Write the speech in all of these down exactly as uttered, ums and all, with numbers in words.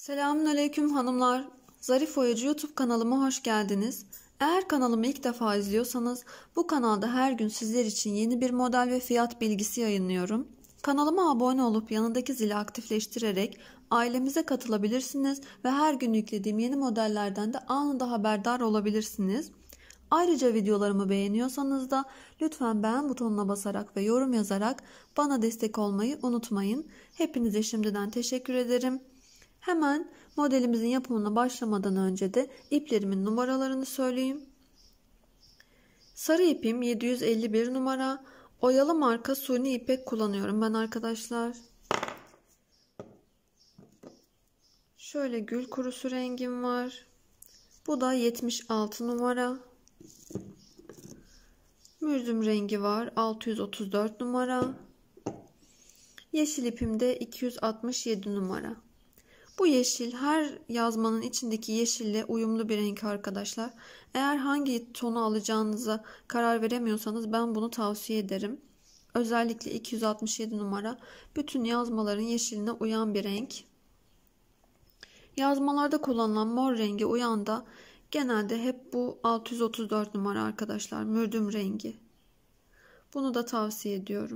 Selamünaleyküm hanımlar. Zarif Oyacı YouTube kanalıma hoş geldiniz. Eğer kanalımı ilk defa izliyorsanız bu kanalda her gün sizler için yeni bir model ve fiyat bilgisi yayınlıyorum. Kanalıma abone olup yanındaki zili aktifleştirerek ailemize katılabilirsiniz ve her gün yüklediğim yeni modellerden de anında haberdar olabilirsiniz. Ayrıca videolarımı beğeniyorsanız da lütfen beğen butonuna basarak ve yorum yazarak bana destek olmayı unutmayın. Hepinize şimdiden teşekkür ederim. Hemen modelimizin yapımına başlamadan önce de iplerimin numaralarını söyleyeyim. Sarı ipim yedi yüz elli bir numara. Oyalı marka suni ipek kullanıyorum ben arkadaşlar. Şöyle gül kurusu rengim var. Bu da yetmiş altı numara. Mürdüm rengi var. altı yüz otuz dört numara. Yeşil ipim de iki yüz altmış yedi numara. Bu yeşil her yazmanın içindeki yeşille uyumlu bir renk arkadaşlar. Eğer hangi tonu alacağınıza karar veremiyorsanız ben bunu tavsiye ederim. Özellikle iki yüz altmış yedi numara bütün yazmaların yeşiline uyan bir renk. Yazmalarda kullanılan mor rengi uyan da genelde hep bu altı yüz otuz dört numara arkadaşlar. Mürdüm rengi. Bunu da tavsiye ediyorum.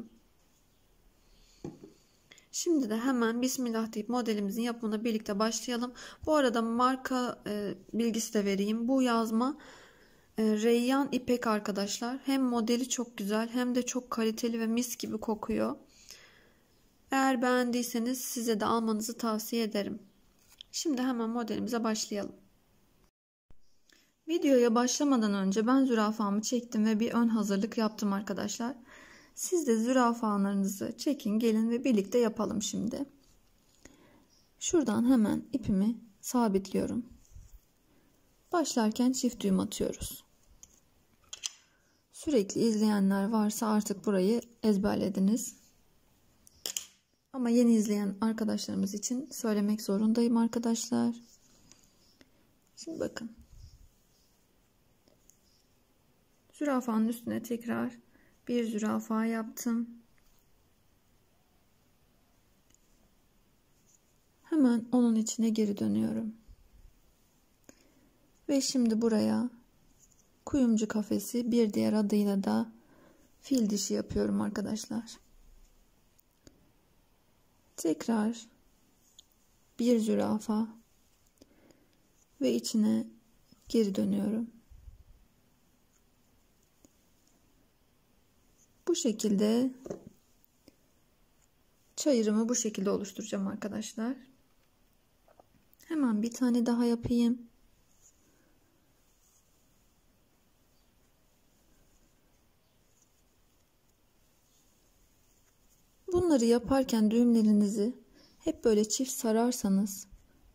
Şimdi de hemen Bismillah deyip modelimizin yapımına birlikte başlayalım. Bu arada marka e, bilgisi de vereyim. Bu yazma e, Reyyan ipek arkadaşlar. Hem modeli çok güzel hem de çok kaliteli ve mis gibi kokuyor. Eğer beğendiyseniz size de almanızı tavsiye ederim. Şimdi hemen modelimize başlayalım. Videoya başlamadan önce ben zürafamı çektim ve bir ön hazırlık yaptım arkadaşlar. Siz de zürafalarınızı çekin, gelin ve birlikte yapalım şimdi. Şuradan hemen ipimi sabitliyorum. Başlarken çift düğüm atıyoruz. Sürekli izleyenler varsa artık burayı ezberlediniz. Ama yeni izleyen arkadaşlarımız için söylemek zorundayım arkadaşlar. Şimdi bakın. Zürafanın üstüne tekrar bir zürafa yaptım. Hemen onun içine geri dönüyorum. Ve şimdi buraya kuyumcu kafesi, bir diğer adıyla da fil dişi yapıyorum arkadaşlar. Tekrar bir zürafa ve içine geri dönüyorum. Bu şekilde çayırımı bu şekilde oluşturacağım arkadaşlar. Hemen bir tane daha yapayım. Bunları yaparken düğümlerinizi hep böyle çift sararsanız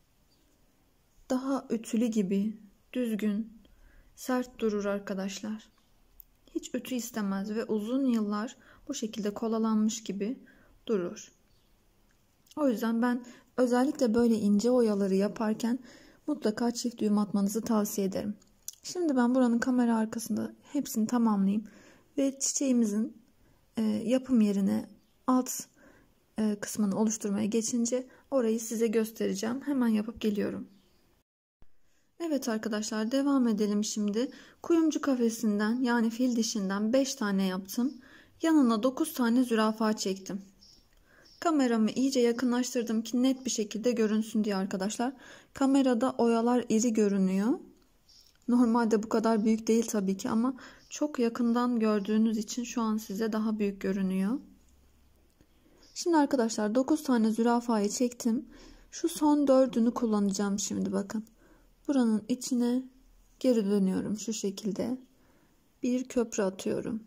daha ütülü gibi düzgün, sert durur arkadaşlar. Hiç ütü istemez ve uzun yıllar bu şekilde kolalanmış gibi durur. O yüzden ben özellikle böyle ince oyaları yaparken mutlaka çift düğüm atmanızı tavsiye ederim. Şimdi ben buranın kamera arkasında hepsini tamamlayayım ve çiçeğimizin e, yapım yerine alt e, kısmını oluşturmaya geçince orayı size göstereceğim. Hemen yapıp geliyorum. Evet arkadaşlar, devam edelim şimdi. Kuyumcu kafesinden yani fil dişinden beş tane yaptım. Yanına dokuz tane zürafa çektim. Kameramı iyice yakınlaştırdım ki net bir şekilde görünsün diye arkadaşlar. Kamerada oyalar iri görünüyor. Normalde bu kadar büyük değil tabii ki ama çok yakından gördüğünüz için şu an size daha büyük görünüyor. Şimdi arkadaşlar dokuz tane zürafayı çektim. Şu son dördünü kullanacağım şimdi bakın. Buranın içine geri dönüyorum şu şekilde. Bir köprü atıyorum.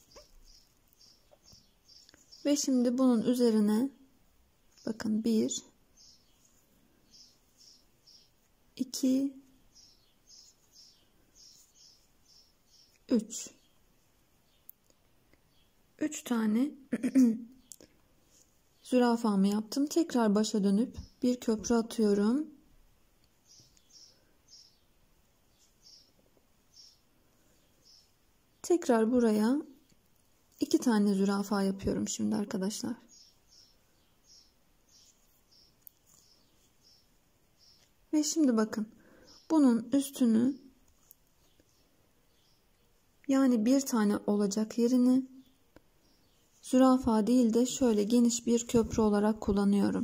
Ve şimdi bunun üzerine bakın bir, iki, üç. üç tane zürafamı yaptım. Tekrar başa dönüp bir köprü atıyorum. Tekrar buraya iki tane zürafa yapıyorum şimdi arkadaşlar. Ve şimdi bakın, bunun üstünü, yani bir tane olacak yerini zürafa değil de şöyle geniş bir köprü olarak kullanıyorum.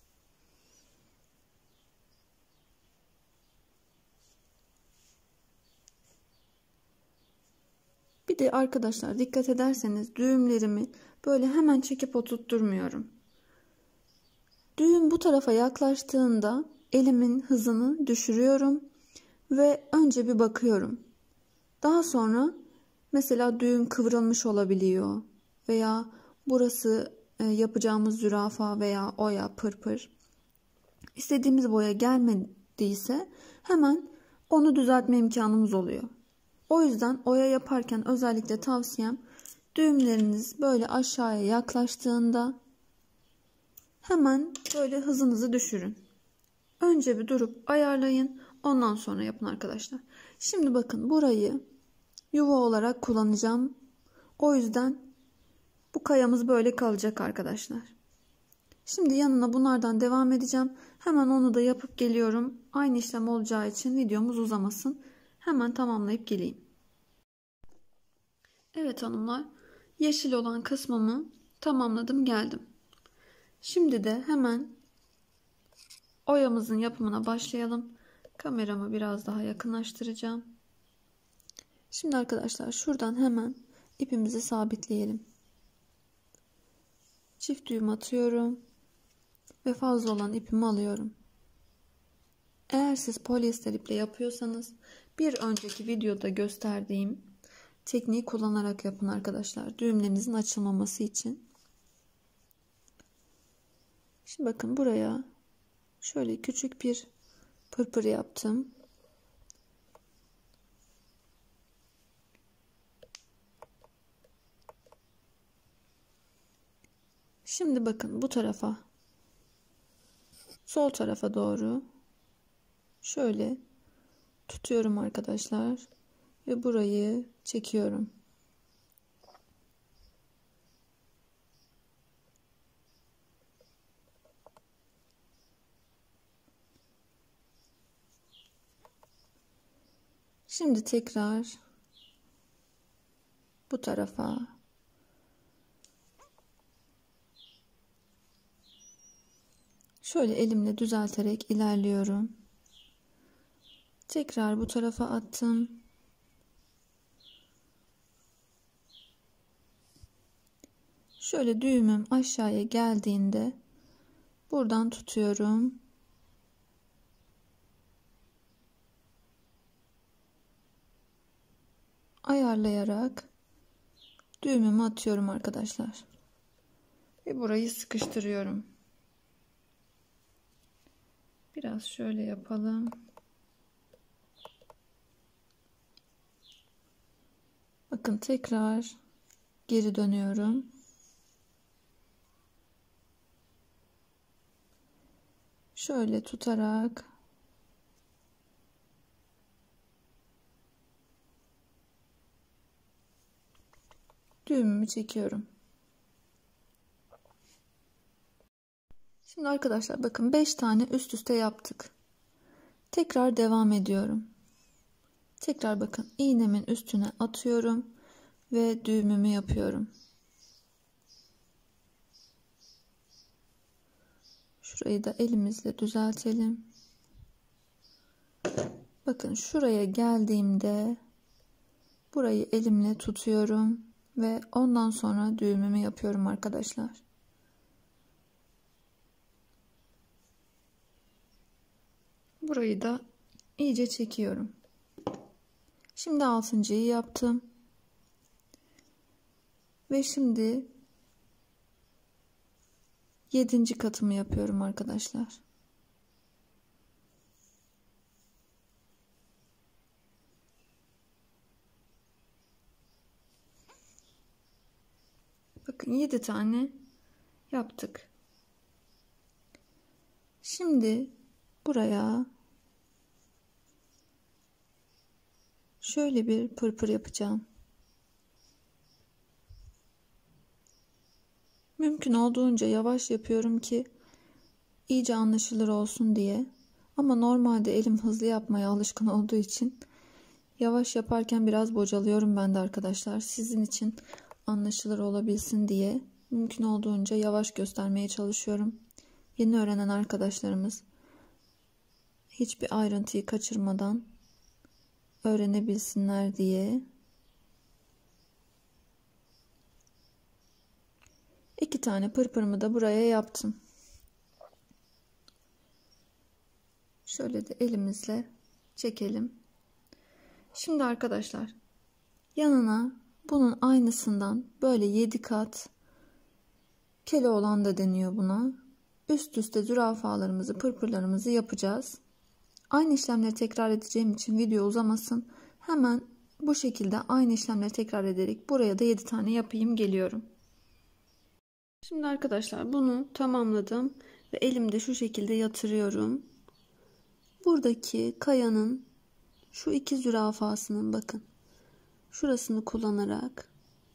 Bir de arkadaşlar dikkat ederseniz düğümlerimi böyle hemen çekip oturtturmuyorum. Düğüm bu tarafa yaklaştığında elimin hızını düşürüyorum ve önce bir bakıyorum. Daha sonra mesela düğüm kıvrılmış olabiliyor veya burası yapacağımız zürafa veya oya, pırpır istediğimiz boya gelmediyse hemen onu düzeltme imkanımız oluyor. O yüzden oya yaparken özellikle tavsiyem, düğümleriniz böyle aşağıya yaklaştığında hemen böyle hızınızı düşürün. Önce bir durup ayarlayın, ondan sonra yapın arkadaşlar. Şimdi bakın, burayı yuva olarak kullanacağım. O yüzden bu kayamız böyle kalacak arkadaşlar. Şimdi yanına bunlardan devam edeceğim. Hemen onu da yapıp geliyorum. Aynı işlem olacağı için videomuz uzamasın. Hemen tamamlayıp geleyim. Evet hanımlar, yeşil olan kısmımı tamamladım, geldim. Şimdi de hemen oyamızın yapımına başlayalım. Kameramı biraz daha yakınlaştıracağım. Şimdi arkadaşlar şuradan hemen ipimizi sabitleyelim. Çift düğüm atıyorum ve fazla olan ipimi alıyorum. Eğer siz polyester iple yapıyorsanız bir önceki videoda gösterdiğim tekniği kullanarak yapın arkadaşlar, düğümlerinizin açılmaması için. Şimdi bakın, buraya şöyle küçük bir pırpır yaptım. Şimdi bakın, bu tarafa, sol tarafa doğru şöyle tutuyorum arkadaşlar ve burayı çekiyorum. Şimdi tekrar bu tarafa şöyle elimle düzelterek ilerliyorum. Tekrar bu tarafa attım. Şöyle düğümüm aşağıya geldiğinde buradan tutuyorum. Ayarlayarak düğümümü atıyorum arkadaşlar. Ve burayı sıkıştırıyorum. Biraz şöyle yapalım. Bakın, tekrar geri dönüyorum. Şöyle tutarak düğümümü çekiyorum. Şimdi arkadaşlar bakın, beş tane üst üste yaptık. Tekrar devam ediyorum. Tekrar bakın, iğnemin üstüne atıyorum ve düğümümü yapıyorum. Şurayı da elimizle düzeltelim. Bakın, şuraya geldiğimde burayı elimle tutuyorum ve ondan sonra düğümümü yapıyorum arkadaşlar. Burayı da iyice çekiyorum. Şimdi altıncıyı yaptım. Ve şimdi yedinci katımı yapıyorum arkadaşlar. Bakın, yedi tane yaptık. Şimdi buraya şöyle bir pırpır yapacağım. Mümkün olduğunca yavaş yapıyorum ki iyice anlaşılır olsun diye. Ama normalde elim hızlı yapmaya alışkın olduğu için yavaş yaparken biraz bocalıyorum ben de arkadaşlar. Sizin için anlaşılır olabilsin diye mümkün olduğunca yavaş göstermeye çalışıyorum. Yeni öğrenen arkadaşlarımız hiçbir ayrıntıyı kaçırmadan öğrenebilsinler diye. İki tane pırpırımı da buraya yaptım. Şöyle de elimizle çekelim. Şimdi arkadaşlar yanına bunun aynısından böyle yedi kat, Keloğlan da deniyor buna, üst üste zürafalarımızı, pırpırlarımızı yapacağız. Aynı işlemleri tekrar edeceğim için video uzamasın. Hemen bu şekilde aynı işlemleri tekrar ederek buraya da yedi tane yapayım, geliyorum. Şimdi arkadaşlar bunu tamamladım ve elimde şu şekilde yatırıyorum. Buradaki kayanın şu iki zürafasının bakın şurasını kullanarak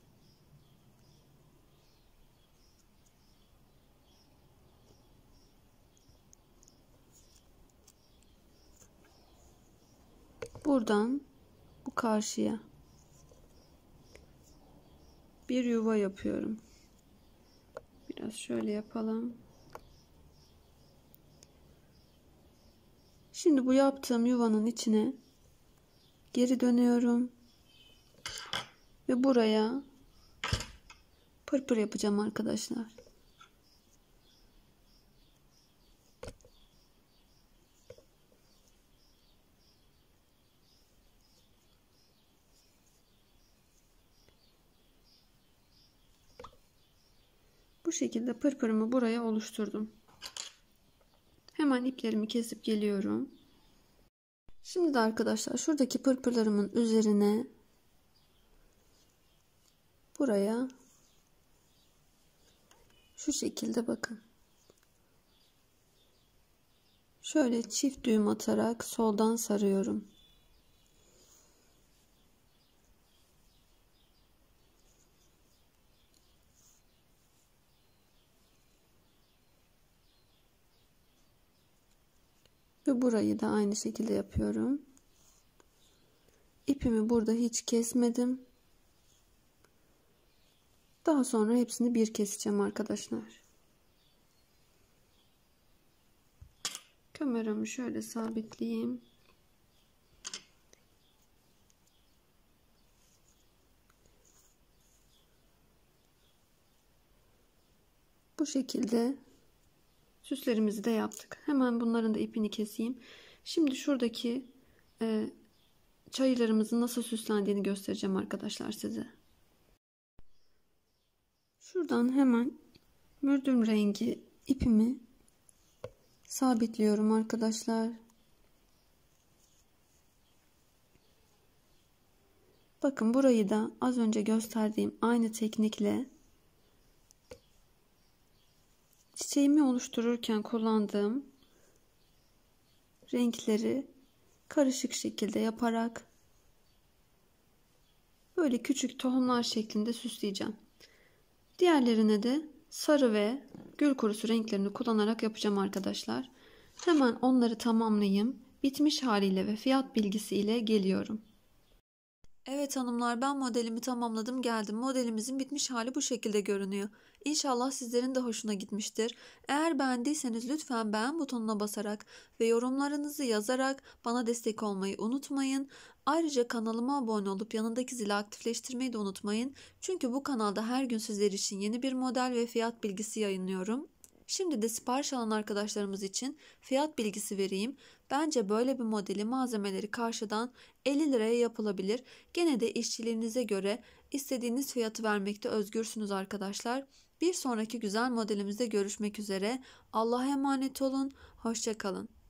buradan bu karşıya bir yuva yapıyorum. Biraz şöyle yapalım. Şimdi bu yaptığım yuvanın içine geri dönüyorum ve buraya pırpır yapacağım arkadaşlar. Bu şekilde pırpırımı buraya oluşturdum. Hemen iplerimi kesip geliyorum. Şimdi de arkadaşlar şuradaki pırpırlarımın üzerine buraya şu şekilde bakın. Şöyle çift düğüm atarak soldan sarıyorum. Ve burayı da aynı şekilde yapıyorum. İpimi burada hiç kesmedim. Daha sonra hepsini bir keseceğim arkadaşlar. Kameramı şöyle sabitleyeyim. Bu şekilde süslerimizi de yaptık. Hemen bunların da ipini keseyim. Şimdi şuradaki e, çayırlarımızın nasıl süslendiğini göstereceğim arkadaşlar size. Şuradan hemen mürdüm rengi ipimi sabitliyorum arkadaşlar. Bakın burayı da az önce gösterdiğim aynı teknikle çiçeğimi oluştururken kullandığım renkleri karışık şekilde yaparak böyle küçük tohumlar şeklinde süsleyeceğim. Diğerlerine de sarı ve gül kurusu renklerini kullanarak yapacağım arkadaşlar. Hemen onları tamamlayayım. Bitmiş haliyle ve fiyat bilgisiyle geliyorum. Evet hanımlar, ben modelimi tamamladım geldim. Modelimizin bitmiş hali bu şekilde görünüyor. İnşallah sizlerin de hoşuna gitmiştir. Eğer beğendiyseniz lütfen beğen butonuna basarak ve yorumlarınızı yazarak bana destek olmayı unutmayın. Ayrıca kanalıma abone olup yanındaki zili aktifleştirmeyi de unutmayın. Çünkü bu kanalda her gün sizler için yeni bir model ve fiyat bilgisi yayınlıyorum. Şimdi de sipariş alan arkadaşlarımız için fiyat bilgisi vereyim. Bence böyle bir modeli malzemeleri karşıdan elli liraya yapılabilir. Gene de işçiliğinize göre istediğiniz fiyatı vermekte özgürsünüz arkadaşlar. Bir sonraki güzel modelimizde görüşmek üzere. Allah'a emanet olun. Hoşça kalın.